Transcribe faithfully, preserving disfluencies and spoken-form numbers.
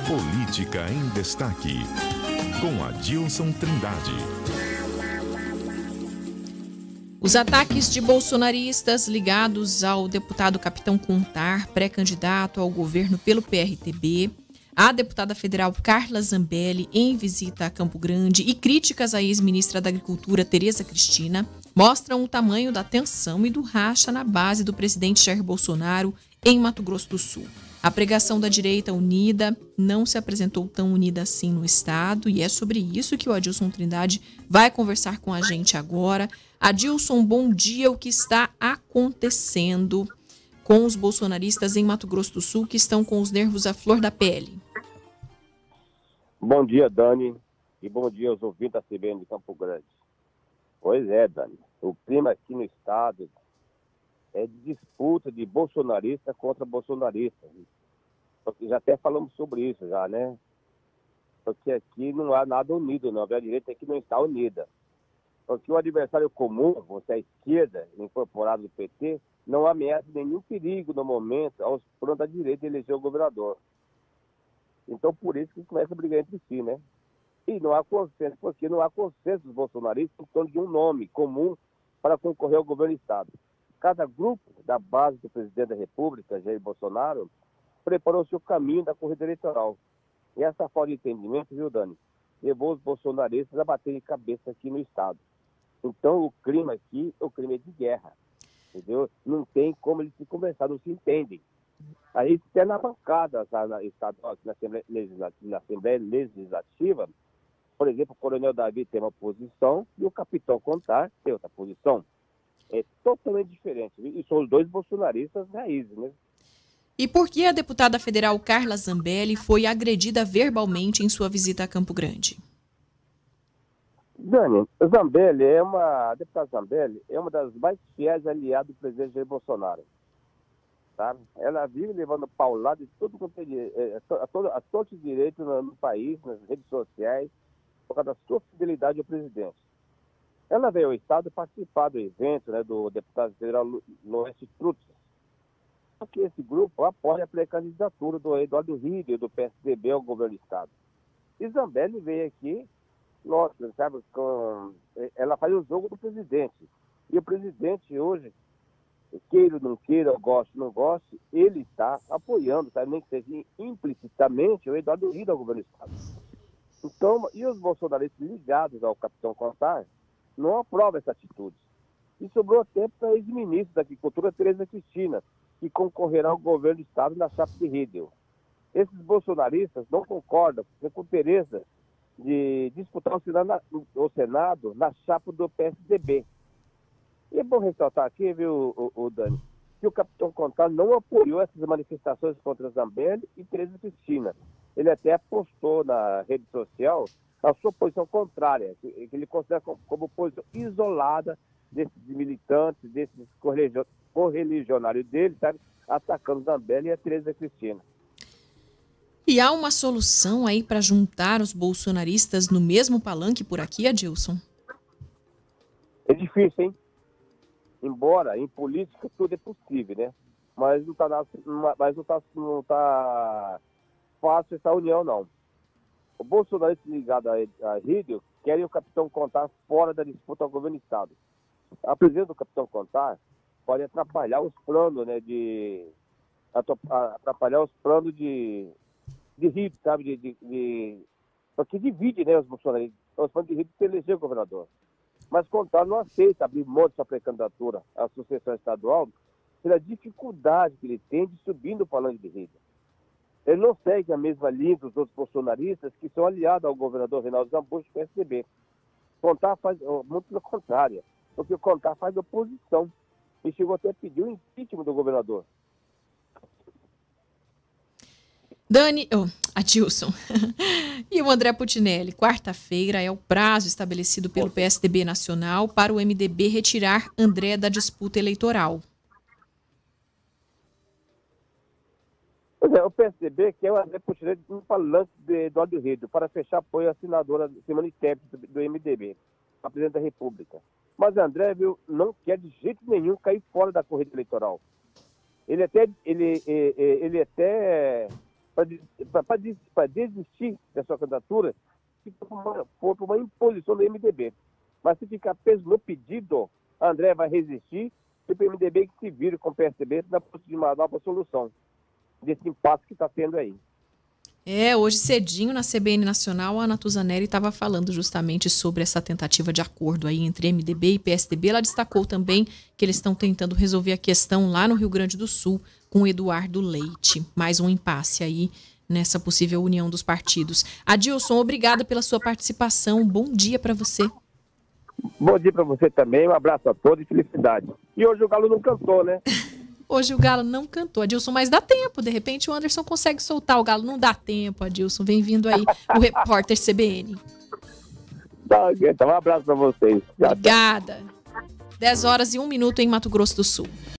Política em Destaque, com Adilson Trindade. Os ataques de bolsonaristas ligados ao deputado Capitão Contar, pré-candidato ao governo pelo P R T B, a deputada federal Carla Zambelli em visita a Campo Grande e críticas à ex-ministra da Agricultura Tereza Cristina mostram o tamanho da tensão e do racha na base do presidente Jair Bolsonaro em Mato Grosso do Sul. A pregação da direita unida não se apresentou tão unida assim no estado e é sobre isso que o Adilson Trindade vai conversar com a gente agora. Adilson, bom dia. O que está acontecendo com os bolsonaristas em Mato Grosso do Sul que estão com os nervos à flor da pele? Bom dia, Dani, e bom dia aos ouvintes da C B N de Campo Grande. Pois é, Dani, o clima aqui no estado é de disputa de bolsonarista contra bolsonarista. Já até falamos sobre isso, já, né? Porque aqui não há nada unido, não. A direita aqui não está unida. Porque o adversário comum, você é a esquerda, incorporado do P T, não ameaça nenhum perigo no momento aos planos da direita de eleger o governador. Então, por isso que começa a brigar entre si, né? E não há consenso, porque não há consenso dos bolsonaristas em torno de um nome comum para concorrer ao governo do estado. Cada grupo da base do presidente da República, Jair Bolsonaro, preparou seu caminho da corrida eleitoral. E essa falta de entendimento, viu, Dani, levou os bolsonaristas a baterem cabeça aqui no estado. Então, o clima aqui é o clima de guerra, entendeu? Não tem como eles se conversar, não se entendem. Aí, até na bancada na, estadual, na, Assembleia Legislativa, na Assembleia Legislativa, por exemplo, o Coronel Davi tem uma posição e o Capitão Contar tem outra posição. É totalmente diferente. E são os dois bolsonaristas raízes, né? E por que a deputada federal Carla Zambelli foi agredida verbalmente em sua visita a Campo Grande? Dani, Zambelli é uma, a deputada Zambelli é uma das mais fiéis aliadas do presidente Jair Bolsonaro. Sabe? Ela vive levando paulada de tudo quanto é, a, todo, a todos os direitos no, no país, nas redes sociais, por causa da sua fidelidade ao presidente. Ela veio ao estado participar do evento, né, do deputado federal Loécio Trutz. Só que esse grupo apoia a pré-candidatura do Eduardo Rieder, do P S D B, ao governo do estado. E Zambelli veio aqui, nossa, sabe, com, ela faz o jogo do presidente. E o presidente hoje, queira ou não queira, goste ou não goste, ele está apoiando, sabe, nem que seja implicitamente, o Eduardo Rieder ao governo do estado. Então, e os bolsonaristas ligados ao Capitão Contar não aprovam essa atitude. E sobrou tempo para a ex-ministra da Agricultura, Tereza Cristina, que concorrerá ao governo do estado na chapa de Rieder. Esses bolsonaristas não concordam com Tereza de disputar o Senado, na, o Senado na chapa do P S D B. E é bom ressaltar aqui, viu, o, o Dani, que o Capitão Contar não apoiou essas manifestações contra Zambelli e Tereza Cristina. Ele até postou na rede social a sua posição contrária, que ele considera como, como posição isolada desses militantes, desses correligionários dele, sabe, atacando Zambelli e a Tereza Cristina. E há uma solução aí para juntar os bolsonaristas no mesmo palanque por aqui, Adilson? É difícil, hein? Embora em política tudo é possível, né? Mas não está mas não tá, não tá fácil essa união, não. O bolsonarista ligado a, a Rieder querem o Capitão Contar fora da disputa ao governo do estado. A presença do Capitão Contar pode atrapalhar os planos, né, de atrapalhar os planos de de Rieder, sabe, de, de, de porque divide, né, os bolsonaristas, os planos de Rieder para eleger o governador. Mas Contar não aceita abrir mão de sua pré-candidatura à sucessão estadual pela dificuldade que ele tem de subir no palanque de Rieder. Ele não segue a mesma linha dos outros bolsonaristas que são aliados ao governador Reinaldo Zambujo do P S D B. Contar faz, muito pelo contrário, porque o Contar faz oposição e chegou até a pedir o impeachment do governador. Dani, oh, Adilson, e o André Putinelli, quarta-feira é o prazo estabelecido pelo P S D B Nacional para o M D B retirar André da disputa eleitoral. Pois é, o P S D B quer o André Putinelli no palanque de Eduardo Rieder para fechar apoio à senadora Simone Tebet do, do M D B, a presidente da República. Mas André, viu, não quer de jeito nenhum cair fora da corrida eleitoral. Ele até, ele, ele, ele até para desistir da sua candidatura, se for por uma imposição do M D B. Mas se ficar preso no pedido, André vai resistir e o M D B que se vire com o P S D B na busca de uma nova solução desse impasse que está tendo aí. É, hoje cedinho na C B N Nacional, a Natuza Neri estava falando justamente sobre essa tentativa de acordo aí entre M D B e P S D B. Ela destacou também que eles estão tentando resolver a questão lá no Rio Grande do Sul com o Eduardo Leite. Mais um impasse aí nessa possível união dos partidos. Adilson, obrigada pela sua participação. Bom dia para você. Bom dia para você também. Um abraço a todos e felicidade. E hoje o Galo não cantou, né? Hoje o Galo não cantou, Adilson, mas dá tempo. De repente o Anderson consegue soltar o Galo. Não dá tempo, Adilson. Bem-vindo aí, o repórter C B N. Tá, então um abraço para vocês. Obrigada. dez horas e um minuto em Mato Grosso do Sul.